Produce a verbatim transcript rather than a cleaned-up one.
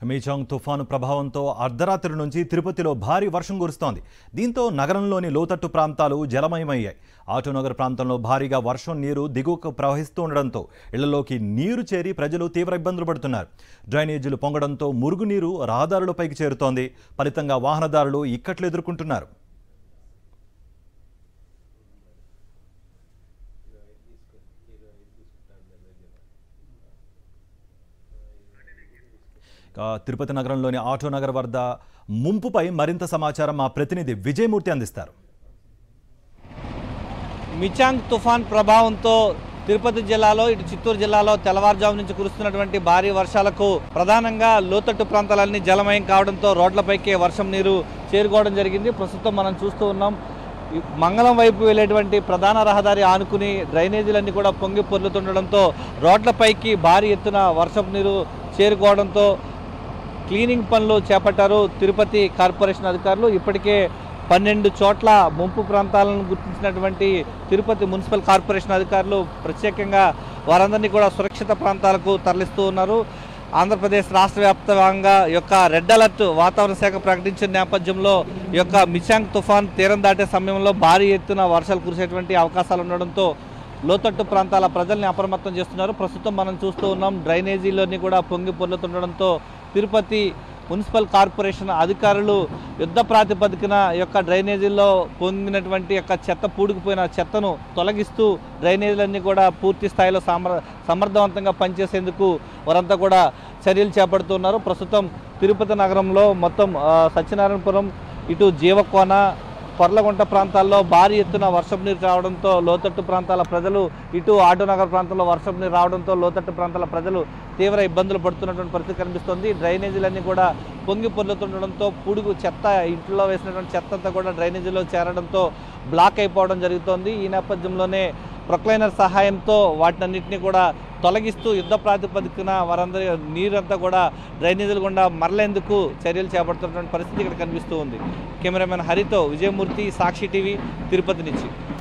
మీచాంగ్ తుఫాను ప్రభావంతో అర్ధరాత్రి నుంచి తిరుపతిలో భారీ వర్షం కురుస్తోంది. దీంతో నగరంలోని లోతట్టు ప్రాంతాలు జలమయమయ్యాయి. ఆటోనగర్ ప్రాంతంలో భారీగా వర్షం నీరు దిగువకు ప్రవహిస్తూ ఉండడంతో ఇళ్లలోకి నీరు చేరి ప్రజలు తీవ్ర ఇబ్బందులు పడుతున్నారు. డ్రైనేజీలు పొంగడంతో మురుగునీరు రహదారులపైకి చేరుతోంది. ఫలితంగా వాహనదారులు ఇక్కట్లు ఎదుర్కొంటున్నారు. తిరుపతి నగరంలోని ఆటోనగర్ వద్ద ముంపుపై మరింత సమాచారం మా ప్రతినిధి విజయమూర్తి అందిస్తారు. మిచాంగ్ తుఫాన్ ప్రభావంతో తిరుపతి జిల్లాలో ఇటు చిత్తూరు జిల్లాలో తెల్లవారుజాము నుంచి కురుస్తున్నటువంటి భారీ వర్షాలకు ప్రధానంగా లోతట్టు ప్రాంతాలన్నీ జలమయం కావడంతో రోడ్లపైకి వర్షం నీరు చేరుకోవడం జరిగింది. ప్రస్తుతం మనం చూస్తూ ఉన్నాం. మంగళం వైపు వెళ్ళేటువంటి ప్రధాన రహదారి ఆనుకుని డ్రైనేజీలన్నీ కూడా పొంగి పొర్లుతుండడంతో రోడ్లపైకి భారీ ఎత్తున వర్షపు నీరు చేరుకోవడంతో క్లీనింగ్ పనులు చేపట్టారు తిరుపతి కార్పొరేషన్ అధికారులు. ఇప్పటికే పన్నెండు చోట్ల ముంపు ప్రాంతాలను గుర్తించినటువంటి తిరుపతి మున్సిపల్ కార్పొరేషన్ అధికారులు ప్రత్యేకంగా వారందరినీ కూడా సురక్షిత ప్రాంతాలకు తరలిస్తూ ఉన్నారు. ఆంధ్రప్రదేశ్ రాష్ట్ర వ్యాప్తంగా యొక్క రెడ్ అలర్ట్ వాతావరణ శాఖ ప్రకటించిన నేపథ్యంలో ఈ యొక్క మిచాంగ్ తుఫాన్ తీరం దాటే సమయంలో భారీ ఎత్తున వర్షాలు కురిసేటువంటి అవకాశాలు ఉండడంతో లోతట్టు ప్రాంతాల ప్రజల్ని అప్రమత్తం చేస్తున్నారు. ప్రస్తుతం మనం చూస్తూ ఉన్నాం. డ్రైనేజీలోని కూడా పొంగి పొర్లుతుండడంతో తిరుపతి మున్సిపల్ కార్పొరేషన్ అధికారులు యుద్ధ ప్రాతిపదికన యొక్క డ్రైనేజీల్లో పొంగినటువంటి యొక్క చెత్త పూడుకుపోయిన చెత్తను తొలగిస్తూ డ్రైనేజీలన్నీ కూడా పూర్తి స్థాయిలో సమర్ సమర్థవంతంగా పనిచేసేందుకు వారంతా కూడా చర్యలు చేపడుతున్నారు. ప్రస్తుతం తిరుపతి నగరంలో మొత్తం సత్యనారాయణపురం, ఇటు జీవకోన, కొర్లగుంట ప్రాంతాల్లో భారీ ఎత్తున వర్షపు నీరు రావడంతో లోతట్టు ప్రాంతాల ప్రజలు, ఇటు ఆటోనగర్ ప్రాంతంలో వర్షపు నీరు రావడంతో లోతట్టు ప్రాంతాల ప్రజలు తీవ్ర ఇబ్బందులు పడుతున్నటువంటి పరిస్థితి కనిపిస్తోంది. డ్రైనేజీలన్నీ కూడా పొంగి పొర్లుతుండడంతో పుడుగు చెత్త, ఇంట్లో వేసినటువంటి చెత్త అంతా కూడా డ్రైనేజీలో చేరడంతో బ్లాక్ అయిపోవడం జరుగుతోంది. ఈ నేపథ్యంలోనే ప్రొక్లైనర్ సహాయంతో వాటినన్నింటినీ కూడా తొలగిస్తూ యుద్ధ ప్రాతిపదికన వారందరి నీరంతా కూడా డ్రైనేజీలు గుండా మరలేందుకు చర్యలు చేపడుతున్నటువంటి పరిస్థితి ఇక్కడ కనిపిస్తూ ఉంది. కెమెరామెన్ హరితో విజయమూర్తి, సాక్షి టీవీ, తిరుపతి నుంచి.